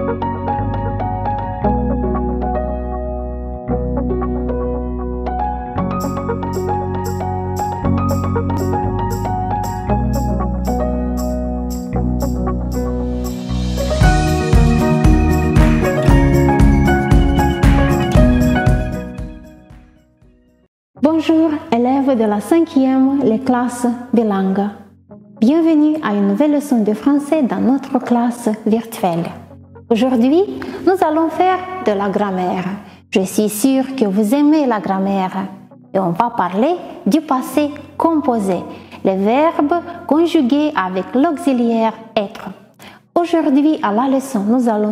Bonjour, élèves de la 5e, les classes bilingues. Bienvenue à une nouvelle leçon de français dans notre classe virtuelle. Aujourd'hui, nous allons faire de la grammaire. Je suis sûre que vous aimez la grammaire. Et on va parler du passé composé, les verbes conjugués avec l'auxiliaire être. Aujourd'hui, à la leçon, nous allons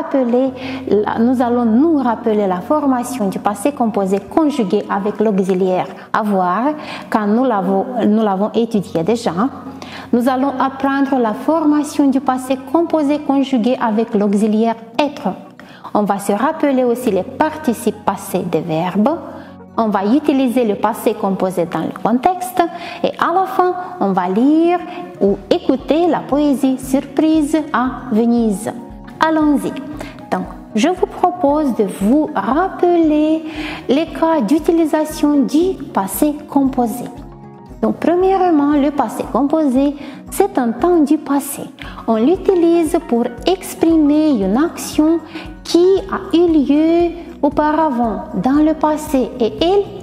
nous rappeler la formation du passé composé conjugué avec l'auxiliaire avoir, car nous l'avons étudié déjà. Nous allons apprendre la formation du passé composé conjugué avec l'auxiliaire être. On va se rappeler aussi les participes passés des verbes. On va utiliser le passé composé dans le contexte et à la fin, on va lire ou écouter la poésie Surprise à Venise. Allons-y. Donc, je vous propose de vous rappeler les cas d'utilisation du passé composé. Donc, premièrement, le passé composé, c'est un temps du passé. On l'utilise pour exprimer une action qui a eu lieu auparavant, dans le passé, et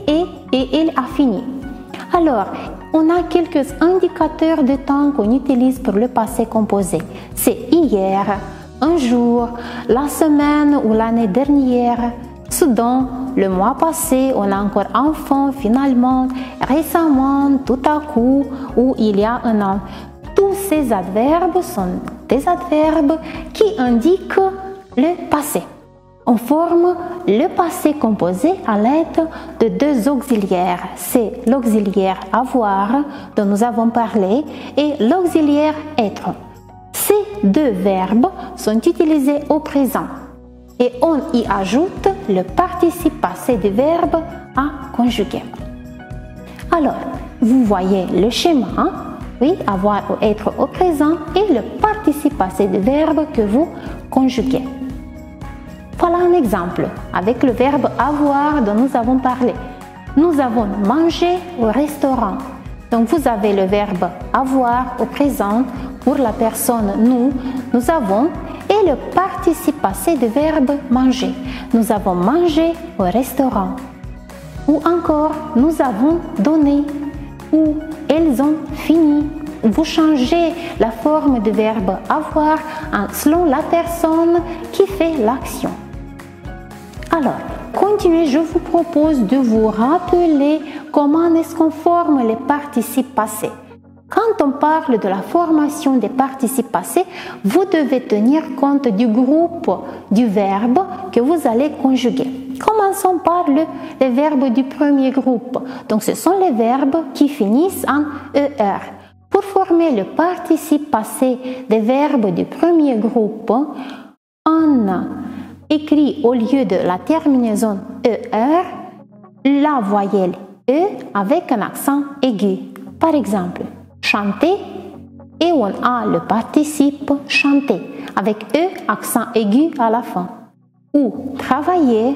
elle a fini. Alors, on a quelques indicateurs de temps qu'on utilise pour le passé composé. C'est hier, un jour, la semaine ou l'année dernière, soudain, le mois passé, on a encore enfant, finalement, récemment, tout à coup, ou il y a un an. Tous ces adverbes sont des adverbes qui indiquent le passé. On forme le passé composé à l'aide de deux auxiliaires. C'est l'auxiliaire avoir dont nous avons parlé et l'auxiliaire être. Ces deux verbes sont utilisés au présent et on y ajoute le participe passé du verbe à conjuguer. Alors, vous voyez le schéma, hein? Oui, avoir ou être au présent et le participe passé du verbe que vous conjuguez. Voilà un exemple avec le verbe avoir dont nous avons parlé. Nous avons mangé au restaurant. Donc vous avez le verbe avoir au présent pour la personne nous avons et le participe passé du verbe manger. Nous avons mangé au restaurant. Ou encore nous avons donné ou elles ont fini. Vous changez la forme du verbe avoir selon la personne qui fait l'action. Alors, continuez, je vous propose de vous rappeler comment est-ce qu'on forme les participes passés. Quand on parle de la formation des participes passés, vous devez tenir compte du groupe du verbe que vous allez conjuguer. Commençons par les verbes du premier groupe. Donc, ce sont les verbes qui finissent en ER. Pour former le participe passé des verbes du premier groupe, on écrit au lieu de la terminaison ER, la voyelle E avec un accent aigu. Par exemple, chanter et on a le participe chanter avec E accent aigu à la fin. Ou travailler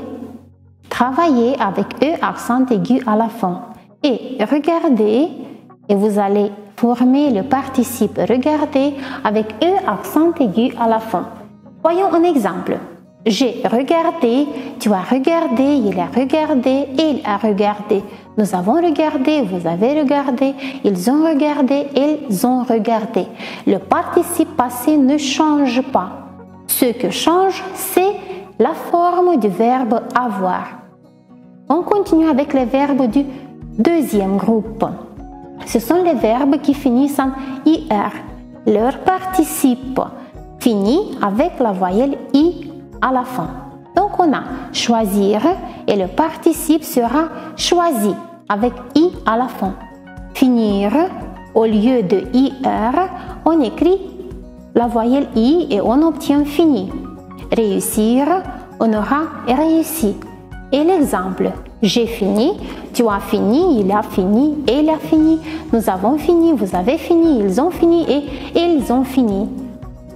avec E accent aigu à la fin. Et regarder, et vous allez former le participe regarder avec E accent aigu à la fin. Voyons un exemple. J'ai regardé, tu as regardé, il a regardé, il a regardé. Nous avons regardé, vous avez regardé, ils ont regardé, elles ont regardé. Le participe passé ne change pas. Ce que change, c'est la forme du verbe avoir. On continue avec les verbes du deuxième groupe. Ce sont les verbes qui finissent en IR. Leur participe finit avec la voyelle I à la fin. Donc on a choisir et le participe sera choisi avec I à la fin. Finir, au lieu de IR, on écrit la voyelle I et on obtient fini. Réussir, on aura réussi. Et l'exemple, j'ai fini, tu as fini, il a fini, elle a fini, nous avons fini, vous avez fini, ils ont fini et ils ont fini.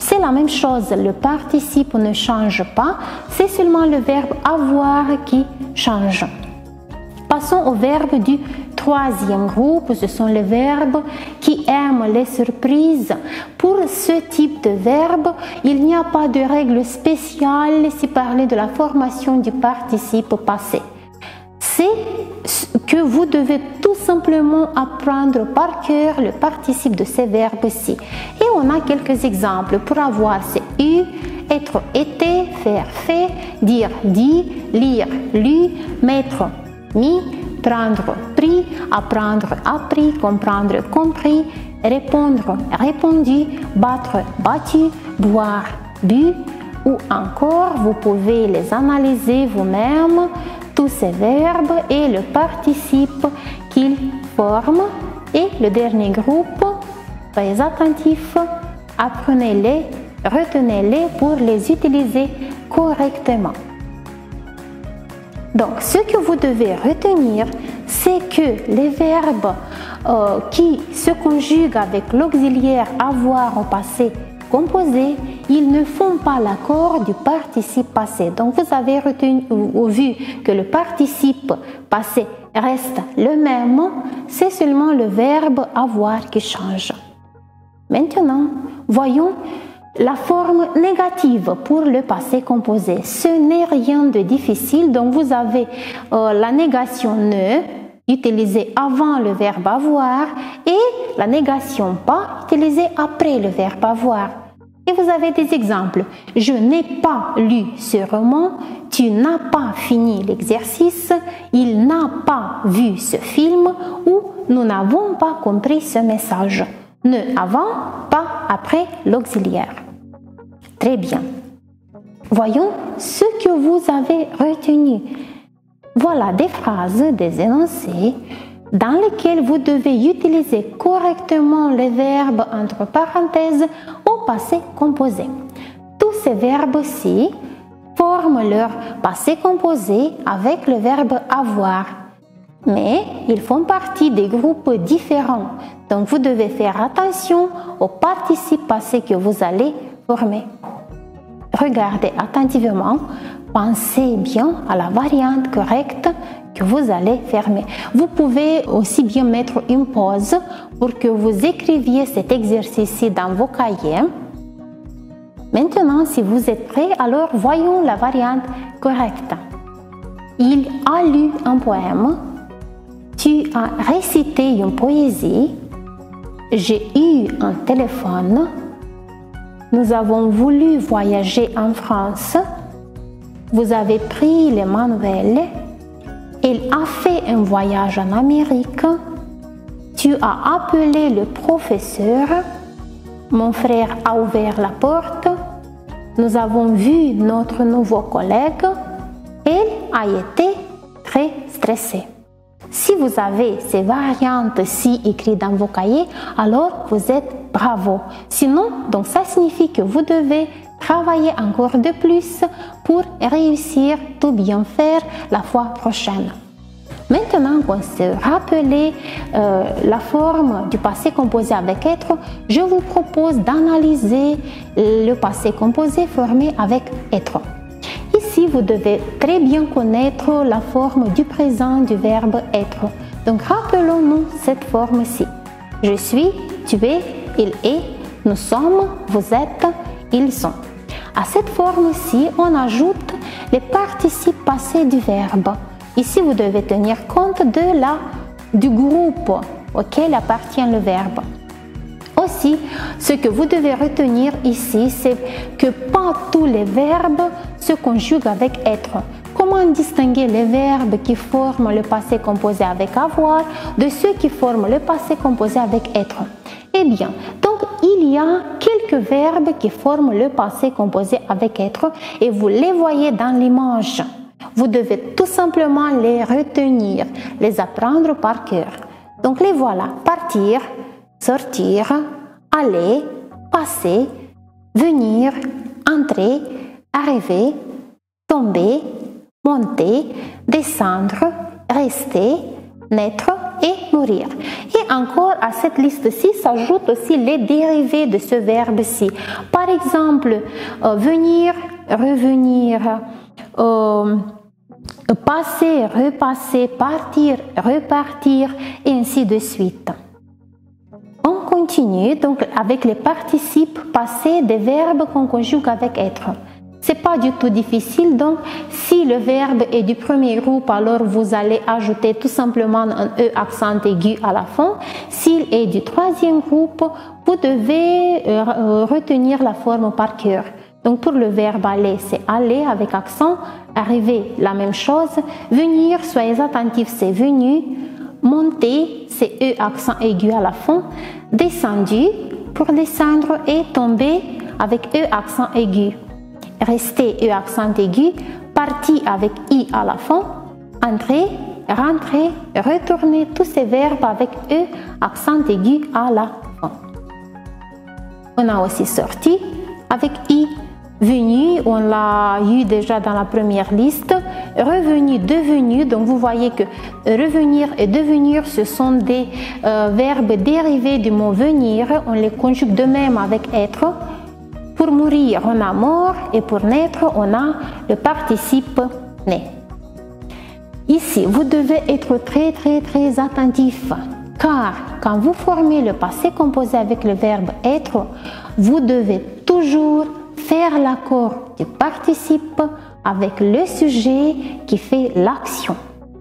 c'est la même chose, le participe ne change pas, c'est seulement le verbe avoir qui change. Passons au verbe du troisième groupe, ce sont les verbes qui aiment les surprises. Pour ce type de verbe, il n'y a pas de règle spéciale si parler de la formation du participe passé. C'est que vous devez tout simplement apprendre par cœur le participe de ces verbes-ci. Et on a quelques exemples pour avoir c'est eu, être, été, faire, fait, dire, dit, lire, lu, mettre, mis, prendre, pris, apprendre, appris, comprendre, compris, répondre, répondu, battre, battu, boire, bu, ou encore vous pouvez les analyser vous-même, tous ces verbes et le participe qu'ils forment. Et le dernier groupe, très attentif, apprenez-les, retenez-les pour les utiliser correctement. Donc, ce que vous devez retenir, c'est que les verbes qui se conjuguent avec l'auxiliaire avoir au passé composé, ils ne font pas l'accord du participe passé. Donc, vous avez vu que le participe passé reste le même, c'est seulement le verbe avoir qui change. Maintenant, voyons la forme négative pour le passé composé. Ce n'est rien de difficile, donc vous avez la négation ne, utilisée avant le verbe avoir, et la négation pas, utilisée après le verbe avoir. Et vous avez des exemples. Je n'ai pas lu ce roman, tu n'as pas fini l'exercice, il n'a pas vu ce film, ou nous n'avons pas compris ce message. Ne avant, pas après l'auxiliaire. Très bien. Voyons ce que vous avez retenu. Voilà des phrases, des énoncés dans lesquels vous devez utiliser correctement les verbes entre parenthèses au passé composé. Tous ces verbes-ci forment leur passé composé avec le verbe avoir. Mais ils font partie des groupes différents. Donc vous devez faire attention aux participes passés que vous allez former. Regardez attentivement, pensez bien à la variante correcte que vous allez fermer. Vous pouvez aussi bien mettre une pause pour que vous écriviez cet exercice dans vos cahiers. Maintenant, si vous êtes prêts, alors voyons la variante correcte. Il a lu un poème. Tu as récité une poésie. J'ai eu un téléphone. Nous avons voulu voyager en France. Vous avez pris les manuels. Il a fait un voyage en Amérique. Tu as appelé le professeur. Mon frère a ouvert la porte. Nous avons vu notre nouveau collègue. Il a été très stressé. Si vous avez ces variantes-ci écrites dans vos cahiers, alors vous êtes bravo. Sinon, donc ça signifie que vous devez travailler encore de plus pour réussir tout bien faire la fois prochaine. Maintenant qu'on s'est rappelé la forme du passé composé avec être, je vous propose d'analyser le passé composé formé avec être. Ici, vous devez très bien connaître la forme du présent du verbe être. Donc, rappelons-nous cette forme-ci. Je suis, tu es, il est, nous sommes, vous êtes, ils sont. À cette forme-ci, on ajoute les participes passés du verbe. Ici, vous devez tenir compte du groupe auquel appartient le verbe. Aussi, ce que vous devez retenir ici, c'est que pas tous les verbes se conjuguent avec être. Comment distinguer les verbes qui forment le passé composé avec avoir de ceux qui forment le passé composé avec être? Eh bien, donc il y a quelques verbes qui forment le passé composé avec être et vous les voyez dans l'image. Vous devez tout simplement les retenir, les apprendre par cœur. Donc les voilà: partir, sortir, aller, passer, venir, entrer, arriver, tomber, monter, descendre, rester, naître et mourir. Et encore à cette liste-ci s'ajoutent aussi les dérivés de ce verbe-ci. Par exemple, venir, revenir, passer, repasser, partir, repartir et ainsi de suite. On continue donc avec les participes passés des verbes qu'on conjugue avec être. C'est pas du tout difficile, donc si le verbe est du premier groupe, alors vous allez ajouter tout simplement un E accent aigu à la fin. S'il est du troisième groupe, vous devez retenir la forme par cœur. Donc pour le verbe aller, c'est aller avec accent, arriver, la même chose, venir, soyez attentifs, c'est venu, monter, c'est E accent aigu à la fin, descendu pour descendre et tomber avec E accent aigu. Rester, E accent aigu, parti avec I à la fin, entrer, rentrer, retourner, tous ces verbes avec E accent aigu à la fin. On a aussi sorti avec I, venu, on l'a eu déjà dans la première liste, revenu, devenu, donc vous voyez que revenir et devenir ce sont des verbes dérivés du mot venir, on les conjugue de même avec être. Pour mourir, on a mort et pour naître, on a le participe né. Ici, vous devez être très attentif car quand vous formez le passé composé avec le verbe être, vous devez toujours faire l'accord du participe avec le sujet qui fait l'action.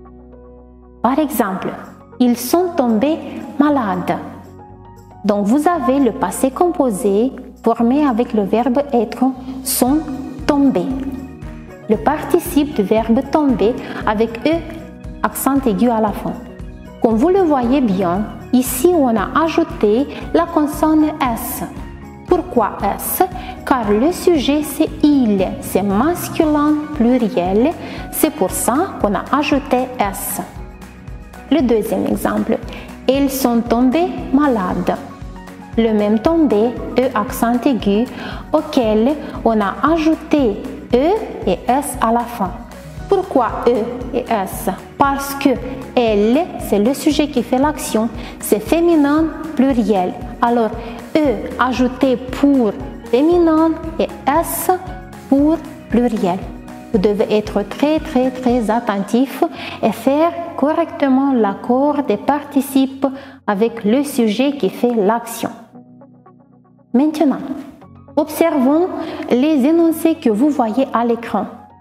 Par exemple, ils sont tombés malades. Donc vous avez le passé composé formé avec le verbe être, sont tombés. Le participe du verbe tomber avec E, accent aigu à la fin. Comme vous le voyez bien, ici on a ajouté la consonne S. Pourquoi S? Car le sujet c'est il, c'est masculin pluriel, c'est pour ça qu'on a ajouté S. Le deuxième exemple, ils sont tombés malades. Le même tombé, E accent aigu, auquel on a ajouté E et S à la fin. Pourquoi E et S? Parce que elle, c'est le sujet qui fait l'action, c'est féminin pluriel. Alors, E ajouté pour féminin et S pour pluriel. Vous devez être très attentif et faire correctement l'accord des participes avec le sujet qui fait l'action. Maintenant, observons les énoncés que vous voyez à l'écran.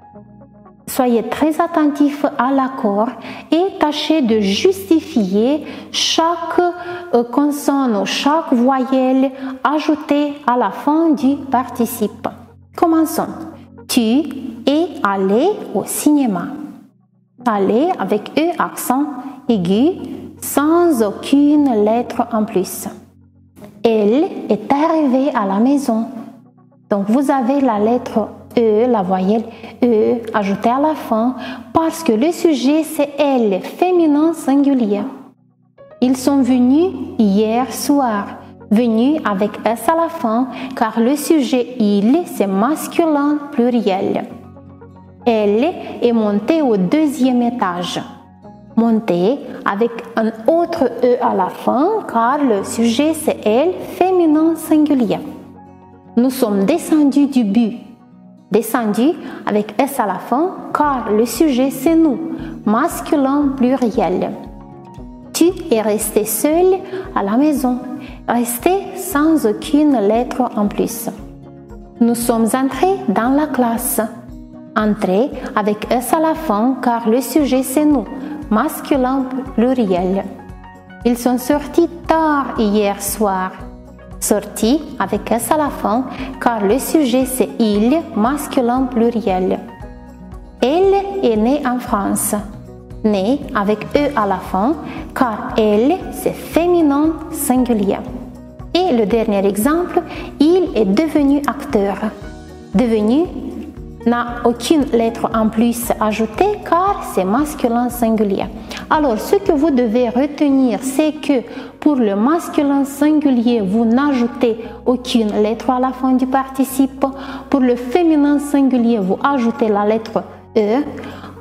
Soyez très attentifs à l'accord et tâchez de justifier chaque consonne ou chaque voyelle ajoutée à la fin du participe. Commençons. Tu es allé au cinéma. Aller avec E accent aigu sans aucune lettre en plus. Elle est arrivée à la maison. Donc vous avez la lettre E, la voyelle E ajoutée à la fin parce que le sujet c'est elle, féminin singulier. Ils sont venus hier soir. Venus avec S à la fin car le sujet il c'est masculin pluriel. Elle est montée au deuxième étage. Montée avec un autre E à la fin car le sujet c'est elle, féminin singulier. Nous sommes descendus du bus. Descendus avec S à la fin car le sujet c'est nous, masculin pluriel. Tu es resté seul à la maison. Resté sans aucune lettre en plus. Nous sommes entrés dans la classe. Entrés avec S à la fin car le sujet c'est nous, masculin pluriel. Ils sont sortis tard hier soir. Sortis avec S à la fin car le sujet c'est il, masculin pluriel. Elle est née en France. Née avec E à la fin car elle c'est féminin singulier. Et le dernier exemple, il est devenu acteur. Devenu n'a aucune lettre en plus ajoutée car c'est masculin singulier. Alors ce que vous devez retenir c'est que pour le masculin singulier vous n'ajoutez aucune lettre à la fin du participe. Pour le féminin singulier vous ajoutez la lettre E.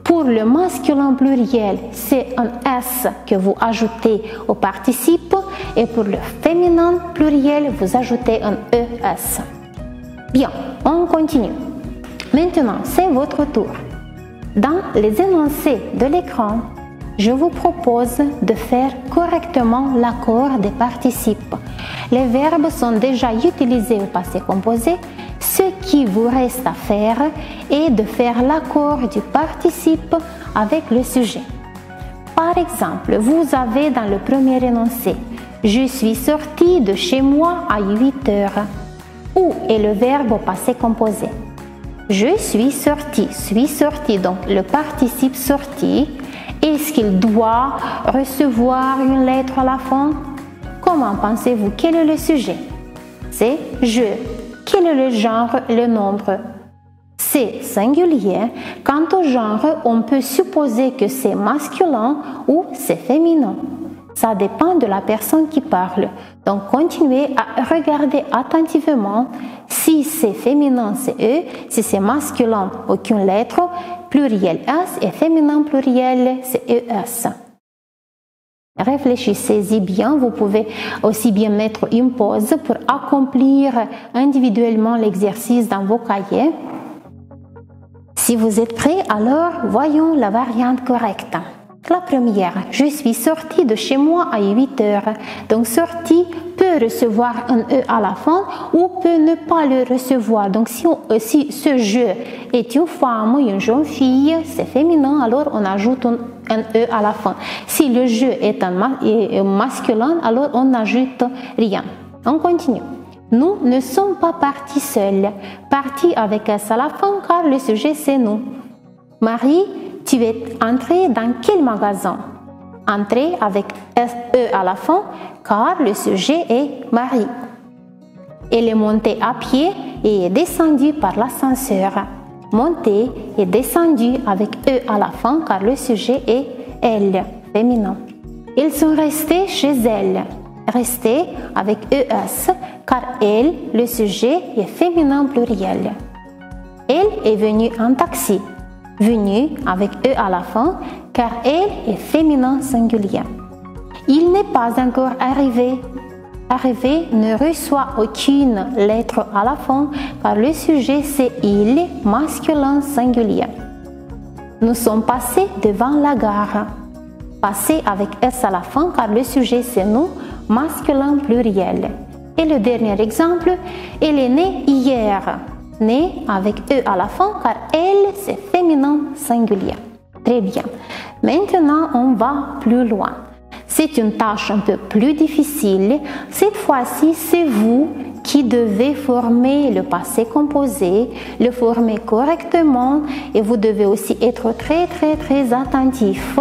Pour le masculin pluriel, c'est un S que vous ajoutez au participe et pour le féminin pluriel, vous ajoutez un ES. Bien, on continue. Maintenant, c'est votre tour. Dans les énoncés de l'écran, je vous propose de faire correctement l'accord des participes. Les verbes sont déjà utilisés au passé composé. Ce qui vous reste à faire est de faire l'accord du participe avec le sujet. Par exemple, vous avez dans le premier énoncé « Je suis sorti de chez moi à 8 heures ». Où est le verbe au passé composé? Je suis sorti, donc le participe sorti. Est-ce qu'il doit recevoir une lettre à la fin? Comment pensez-vous? Quel est le sujet? C'est je. Quel est le genre, le nombre? C'est singulier. Quant au genre, on peut supposer que c'est masculin ou c'est féminin. Ça dépend de la personne qui parle. Donc, continuez à regarder attentivement. Si c'est féminin, c'est E. Si c'est masculin, aucune lettre. Pluriel S et féminin pluriel, c'est ES. Réfléchissez-y bien. Vous pouvez aussi bien mettre une pause pour accomplir individuellement l'exercice dans vos cahiers. Si vous êtes prêts, alors voyons la variante correcte. La première, je suis sorti de chez moi à 8 heures. Donc, sorti peut recevoir un E à la fin ou peut ne pas le recevoir. Donc, si ce je est une femme ou une jeune fille, c'est féminin, alors on ajoute un E à la fin. Si le je est un masculin, alors on n'ajoute rien. On continue. Nous ne sommes pas partis seuls. Partis avec S à la fin car le sujet c'est nous. Marie, tu es entré dans quel magasin? Entré avec E à la fin car le sujet est Marie. Elle est montée à pied et est descendue par l'ascenseur. Montée et descendue avec E à la fin car le sujet est elle, féminin. Ils sont restés chez elle. Restés avec ES car elle, le sujet est féminin pluriel. Elle est venue en taxi. Venue avec E à la fin car elle est féminin singulier. Il n'est pas encore arrivé. Arrivé ne reçoit aucune lettre à la fin car le sujet c'est il, masculin singulier. Nous sommes passés devant la gare. Passé avec S à la fin car le sujet c'est nous, masculin pluriel. Et le dernier exemple, elle est née hier. Née avec E à la fin car elle c'est féminin singulier. Très bien. Maintenant on va plus loin. C'est une tâche un peu plus difficile. Cette fois-ci, c'est vous qui devez former le passé composé, le former correctement et vous devez aussi être très attentif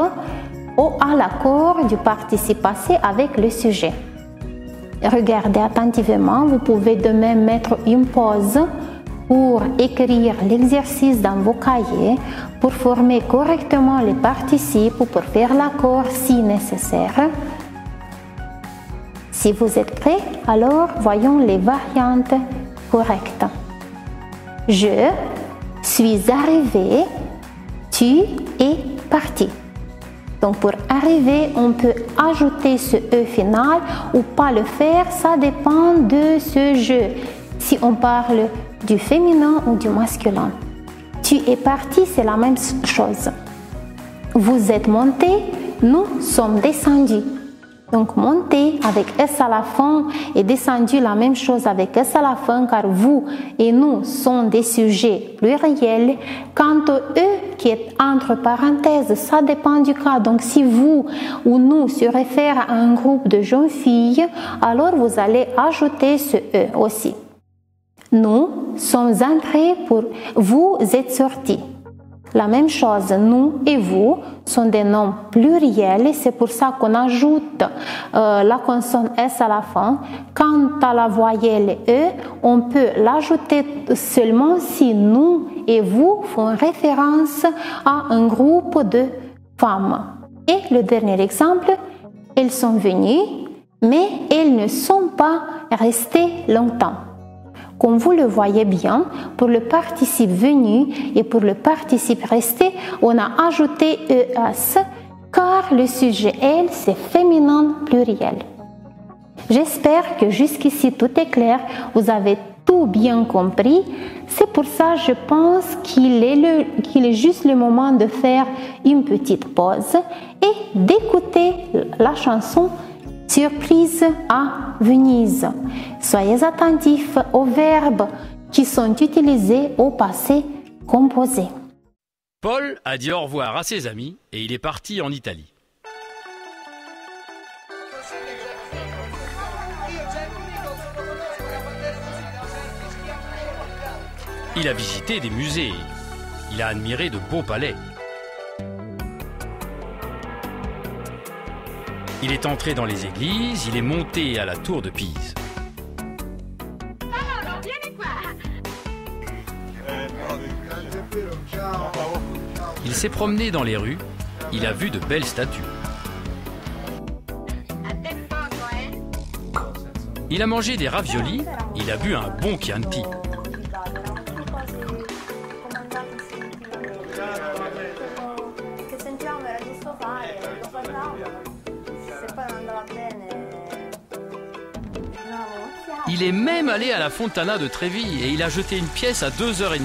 à l'accord du participe passé avec le sujet. Regardez attentivement, vous pouvez de même mettre une pause pour écrire l'exercice dans vos cahiers, pour former correctement les participes ou pour faire l'accord si nécessaire. Si vous êtes prêts, alors voyons les variantes correctes. Je suis arrivé, tu es parti. Donc pour arriver, on peut ajouter ce E final ou pas le faire, ça dépend de ce jeu. Si on parle du féminin ou du masculin. Tu es parti, c'est la même chose. Vous êtes monté, nous sommes descendus. Donc monter avec S à la fin et descendu la même chose avec S à la fin car vous et nous sont des sujets pluriels. Quant au E qui est entre parenthèses, ça dépend du cas. Donc si vous ou nous se réfère à un groupe de jeunes filles, alors vous allez ajouter ce E aussi. Nous sommes entrés pour vous êtes sortis. La même chose, nous et vous sont des noms pluriels et c'est pour ça qu'on ajoute la consonne S à la fin. Quant à la voyelle E, on peut l'ajouter seulement si nous et vous font référence à un groupe de femmes. Et le dernier exemple, elles sont venues, mais elles ne sont pas restées longtemps. Comme vous le voyez bien, pour le participe venu et pour le participe resté, on a ajouté ES car le sujet elle, c'est féminin pluriel. J'espère que jusqu'ici tout est clair, vous avez tout bien compris. C'est pour ça je pense qu'il est juste le moment de faire une petite pause et d'écouter la chanson Surprise à Venise. Soyez attentifs aux verbes qui sont utilisés au passé composé. Paul a dit au revoir à ses amis et il est parti en Italie. Il a visité des musées, il a admiré de beaux palais. Il est entré dans les églises, il est monté à la tour de Pise. Il s'est promené dans les rues, il a vu de belles statues. Il a mangé des raviolis, il a bu un bon Chianti. Il est même allé à la Fontana de Trévi et il a jeté une pièce à 2h30.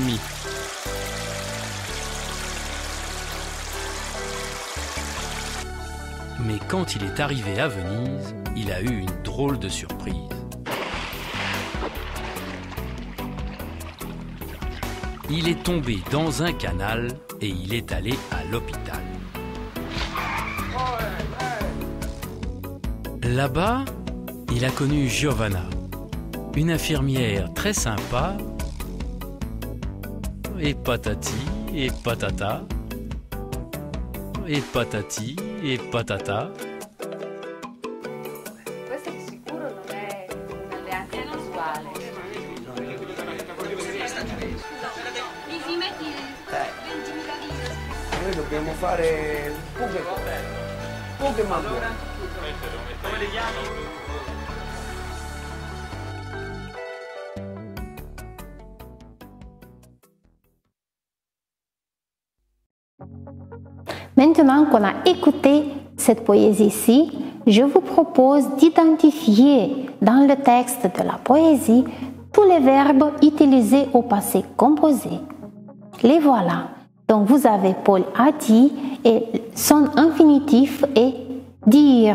Mais quand il est arrivé à Venise, il a eu une drôle de surprise. Il est tombé dans un canal et il est allé à l'hôpital. Là-bas, il a connu Giovanna, une infirmière très sympa, et patati et patata, et patati et patata. Questo di sicuro non è un'alleanza casuale. Mi metti 20.000 lire. Noi dobbiamo fare poche cose, poche ma buone. Come le chiami? Maintenant qu'on a écouté cette poésie-ci, je vous propose d'identifier dans le texte de la poésie tous les verbes utilisés au passé composé. Les voilà. Donc vous avez Paul a dit et son infinitif est dire.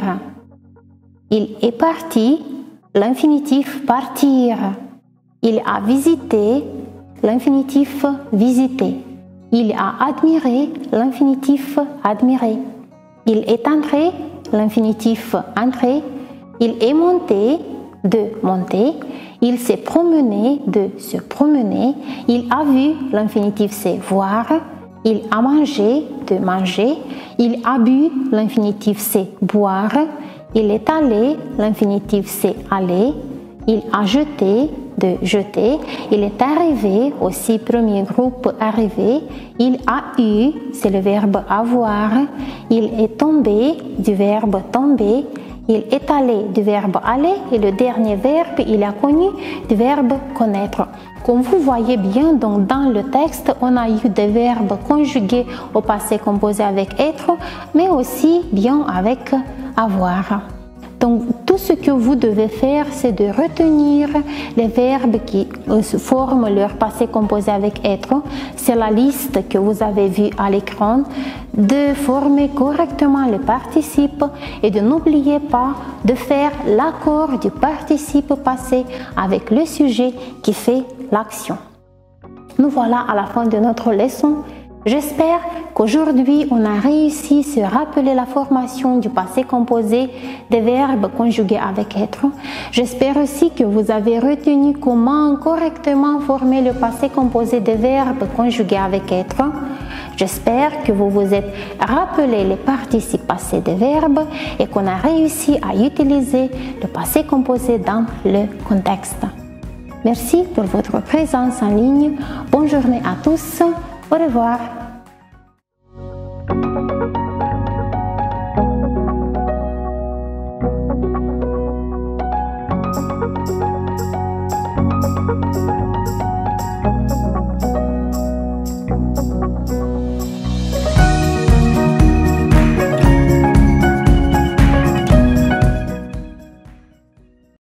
Il est parti, l'infinitif partir. Il a visité, l'infinitif visiter. Il a admiré, l'infinitif admirer. Il est entré, l'infinitif entrer. Il est monté, de monter. Il s'est promené, de se promener. Il a vu, l'infinitif c'est voir. Il a mangé, de manger. Il a bu, l'infinitif c'est boire. Il est allé, l'infinitif c'est aller. Il a jeté, de jeter. Il est arrivé, aussi premier groupe arrivé. Il a eu, c'est le verbe avoir. Il est tombé, du verbe tomber. Il est allé, du verbe aller. Et le dernier verbe, il a connu, du verbe connaître. Comme vous voyez bien, donc dans le texte, on a eu des verbes conjugués au passé composé avec être, mais aussi bien avec avoir. Donc, tout ce que vous devez faire, c'est de retenir les verbes qui forment leur passé composé avec être. C'est la liste que vous avez vue à l'écran. De former correctement le participe et de n'oublier pas de faire l'accord du participe passé avec le sujet qui fait l'action. Nous voilà à la fin de notre leçon. J'espère qu'aujourd'hui, on a réussi à se rappeler la formation du passé composé des verbes conjugués avec être. J'espère aussi que vous avez retenu comment correctement former le passé composé des verbes conjugués avec être. J'espère que vous vous êtes rappelé les participes passés des verbes et qu'on a réussi à utiliser le passé composé dans le contexte. Merci pour votre présence en ligne. Bonne journée à tous. Au revoir.